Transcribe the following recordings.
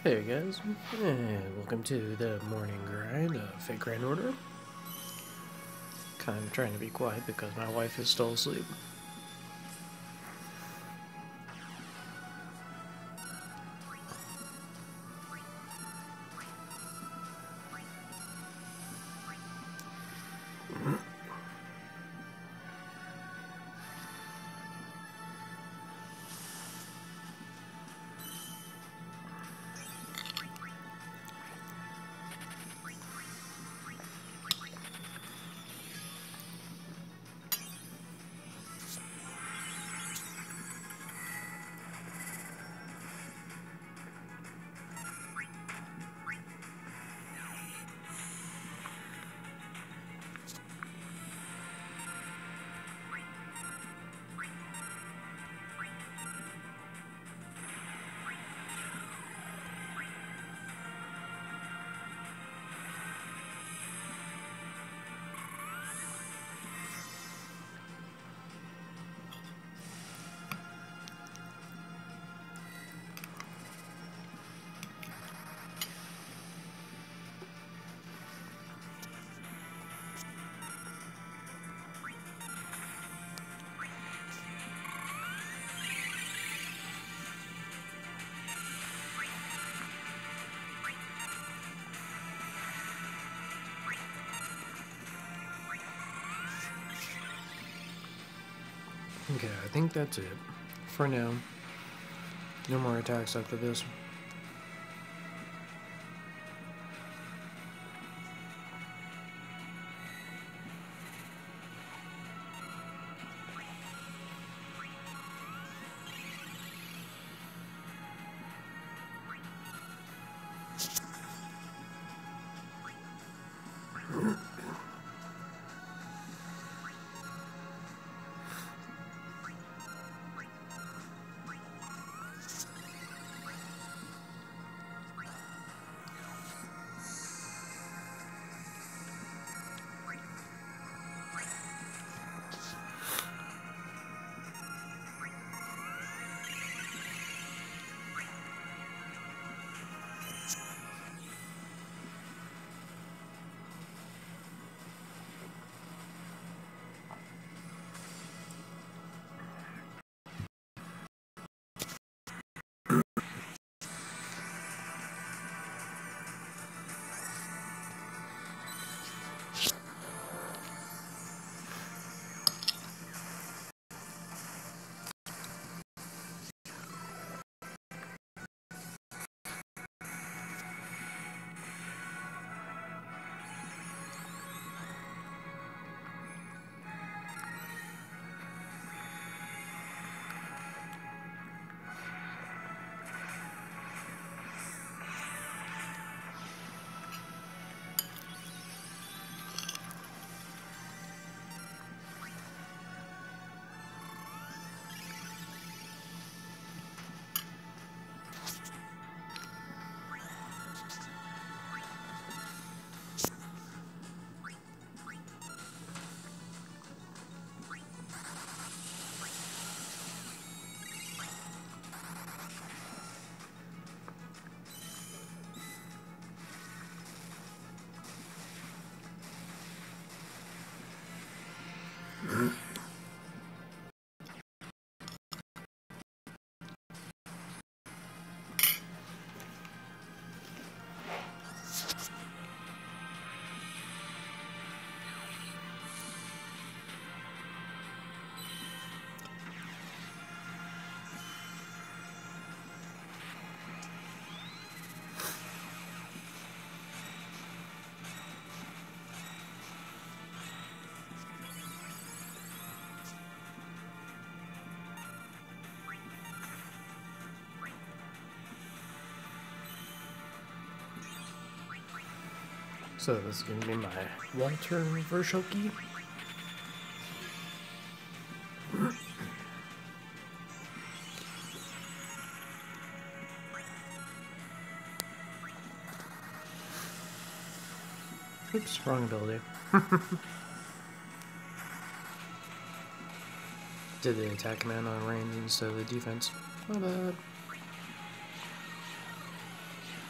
Hey guys, and welcome to the morning grind of Fake Grand Order. Kind of trying to be quiet because my wife is still asleep. Okay, I think that's it for now. No more attacks after this. So this is gonna be my Walter Verschoki. Oops, wrong ability. Did the attack command on range instead of the defense. My bad.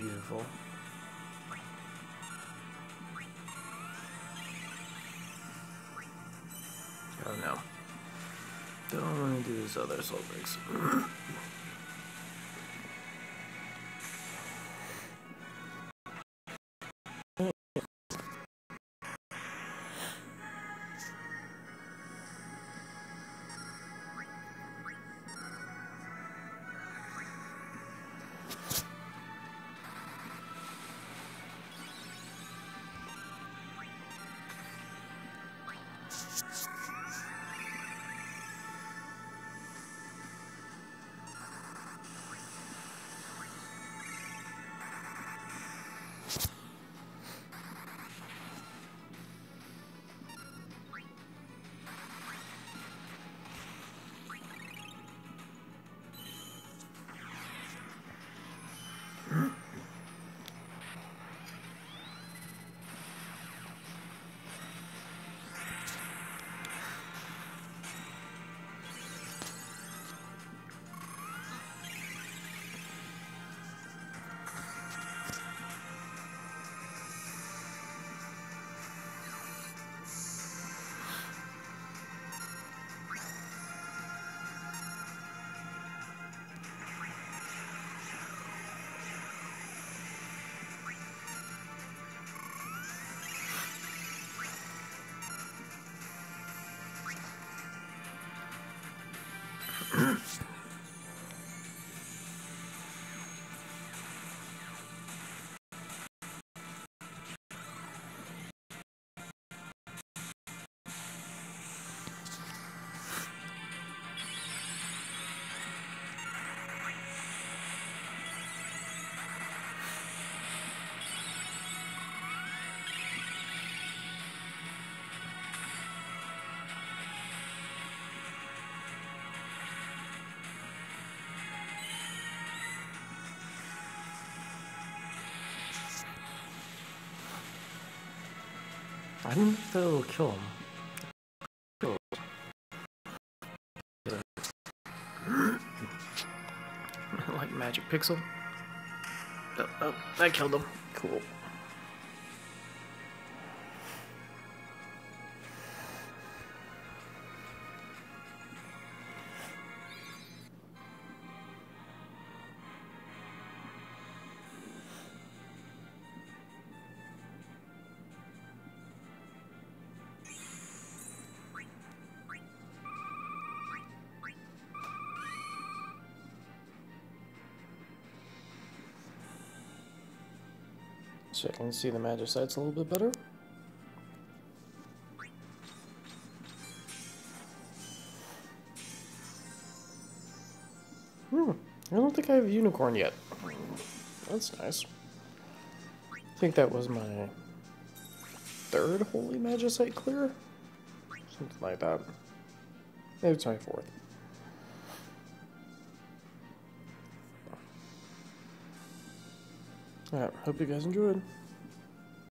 beautiful. Oh no. Don't want to do this other soul breaks. I don't know if that'll kill him. Like magic pixel. Oh, that killed him. Cool. So I can see the magicites a little bit better. I don't think I have a unicorn yet. That's nice. I think that was my third holy magicite clear? Something like that. Maybe it's my fourth. Alright, hope you guys enjoyed.